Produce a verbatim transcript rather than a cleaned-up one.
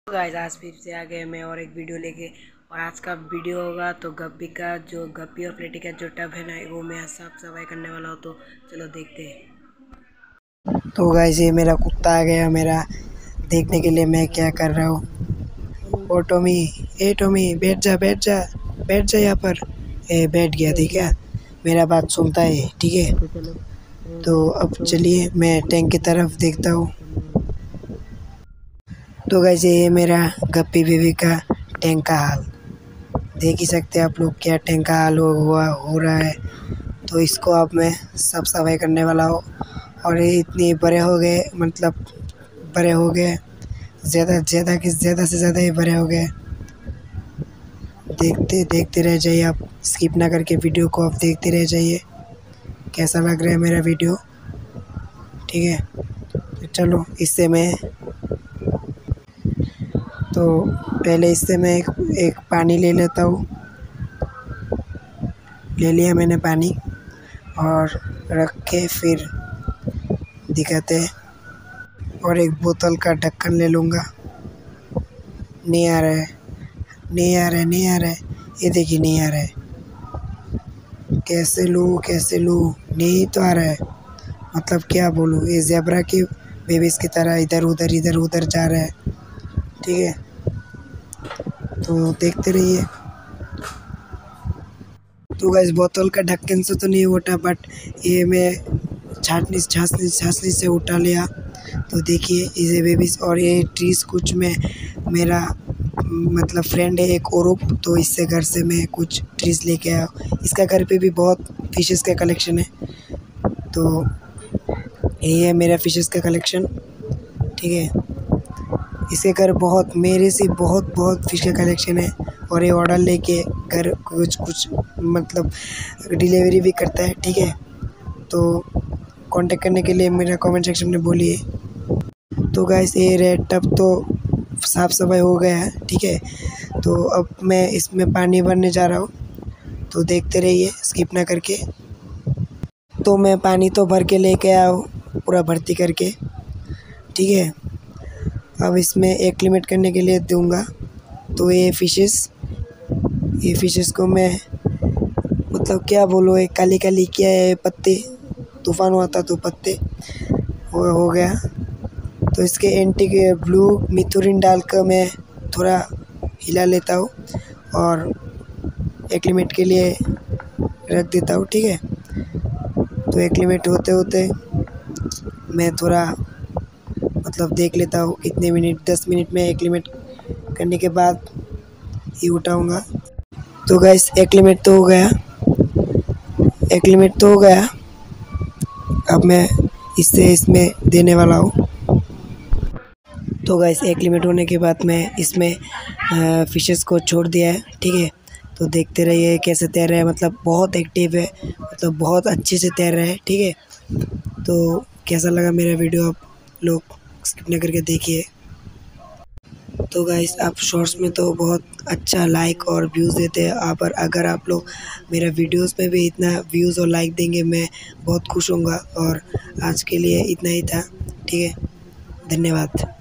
तो गाइस आज फिर से आ गए मैं और एक वीडियो लेके। और आज का वीडियो होगा तो गप्पी का जो गप्पी और प्लेटी का जो टब है ना वो मैं साफ सफाई करने वाला हूँ। तो चलो देखते हैं। तो गाइस ये मेरा कुत्ता आ गया मेरा देखने के लिए मैं क्या कर रहा हूँ। ओ टॉमी, ए टॉमी बैठ जा बैठ जा बैठ जा यहाँ पर। ए बैठ गया ठीक है, मेरा बात सुनता है ठीक है। तो अब चलिए मैं टैंक की तरफ देखता हूँ। तो गाइस ये मेरा गप्पी बेबी का टैंक का हाल देख ही सकते हैं आप लोग, क्या टैंक का हाल हो हुआ हो रहा है। तो इसको अब मैं साफ सफाई करने वाला हूँ। और ये इतने बड़े हो गए, मतलब बड़े हो गए ज़्यादा ज़्यादा कि ज़्यादा से ज़्यादा ही बड़े हो गए। देखते देखते रह जाइए आप, स्किप ना करके वीडियो को आप देखते रह जाइए कैसा लग रहा है मेरा वीडियो, ठीक है। तो चलो इससे मैं तो पहले इससे मैं एक, एक पानी ले लेता हूँ। ले लिया मैंने पानी और रख के फिर दिखाते हैं। और एक बोतल का ढक्कन ले लूँगा। नहीं आ रहा है नहीं आ रहा है नहीं आ रहा है ये देखिए नहीं आ रहा है। कैसे लूँ कैसे लूँ, नहीं तो आ रहा है। मतलब क्या बोलूँ, ये ज़ेब्रा के बेबीज़ की तरह इधर उधर इधर उधर जा रहा है, ठीक है। तो देखते रहिए। तो गाइस बोतल का ढक्कन से तो नहीं उठा, बट ये मैं छाटनी छाछनी छाछनी से उठा लिया। तो देखिए इसे बेबीज। और ये ट्रीज कुछ में मेरा मतलब फ्रेंड है एक औरूप, तो इससे घर से मैं कुछ ट्रीज लेके आया। इसका घर पे भी बहुत फिशेस का कलेक्शन है। तो यही है मेरा फिशेस का कलेक्शन, ठीक है। इसके घर बहुत मेरे से बहुत बहुत फिश का कलेक्शन है। और ये ऑर्डर लेके घर कुछ कुछ मतलब डिलीवरी भी करता है, ठीक है। तो कांटेक्ट करने के लिए मेरा कमेंट सेक्शन में बोलिए। तो गाइस ये रेड टब तो साफ़ सफाई हो गया है, ठीक है। तो अब मैं इसमें पानी भरने जा रहा हूँ, तो देखते रहिए स्किप ना करके। तो मैं पानी तो भर के लेके आया हूँ पूरा भर्ती करके, ठीक है। अब इसमें एक लिमिट करने के लिए दूंगा। तो ये फिशेस ये फिशेस को मैं मतलब क्या बोलूँ, एक काली काली क्या है पत्ते, तूफान हुआ था तो पत्ते वो हो गया। तो इसके एंटी के ब्लू मिथुरिन डालकर मैं थोड़ा हिला लेता हूँ और एक लिमिट के लिए रख देता हूँ, ठीक है। तो एक लिमिट होते होते मैं थोड़ा मतलब देख लेता हूँ कितने मिनट, दस मिनट में एक लिमिट करने के बाद ही उठाऊँगा। तो गाइस एक लिमिट तो हो गया एक लिमिट तो हो गया अब मैं इससे इसमें देने वाला हूँ। तो गाइस एक लिमिट होने के बाद मैं इसमें फिशेस को छोड़ दिया है, ठीक है। तो देखते रहिए कैसे तैर रहा है, मतलब बहुत एक्टिव है, मतलब बहुत अच्छे से तैर रहा है, ठीक है। तो कैसा लगा मेरा वीडियो आप लोग स्किप न करके देखिए। तो गाइस आप शॉर्ट्स में तो बहुत अच्छा लाइक और व्यूज़ देते हैं आप, और अगर आप लोग मेरा वीडियोस में भी इतना व्यूज़ और लाइक देंगे मैं बहुत खुश होऊंगा। और आज के लिए इतना ही था, ठीक है। धन्यवाद।